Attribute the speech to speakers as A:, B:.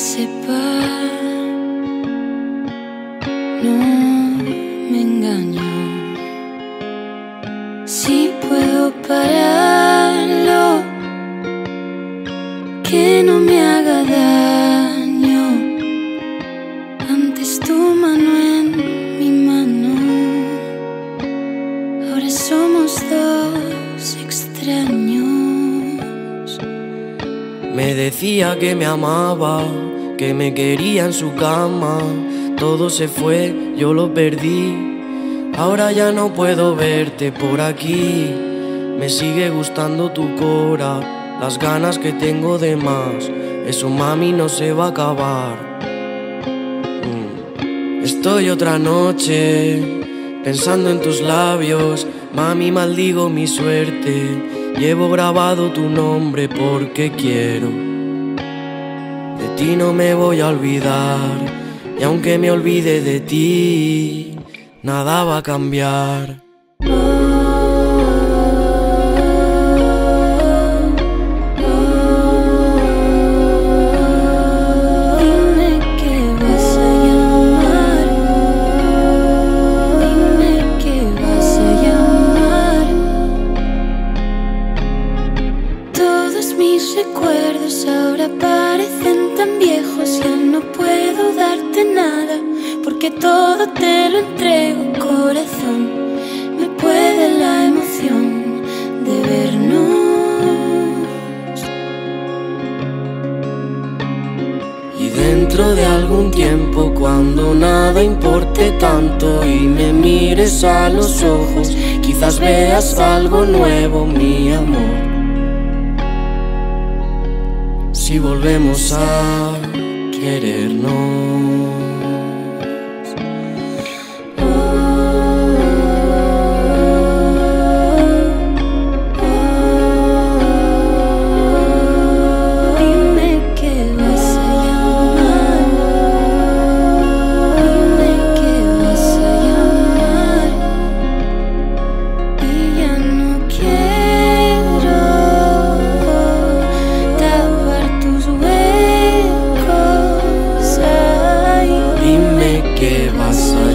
A: sepa, no me engaño. Si puedo pararlo, que no me haga daño. Antes tu mano en mi mano, ahora somos dos extraños.
B: Me decía que me amaba, que me quería en su cama. Todo se fue, yo lo perdí. Ahora ya no puedo verte por aquí. Me sigue gustando tu cora, las ganas que tengo de más. Eso, mami, no se va a acabar. Estoy otra noche pensando en tus labios. Mami, maldigo mi suerte. Llevo grabado tu nombre porque quiero. De ti no me voy a olvidar. Y aunque me olvide de ti, nada va a cambiar.
A: Mis recuerdos ahora parecen tan viejos, ya no puedo darte nada, porque todo te lo entrego, corazón. Me puede la emoción de vernos.
B: Y dentro de algún tiempo, cuando nada importe tanto y me mires a los ojos, quizás veas algo nuevo, mi amor. Si volvemos a querernos.
A: Dime que vas a llamar, dime que vas a llamar. Y ya no quiero tapar tus huecos. Ay,
B: dime que vas a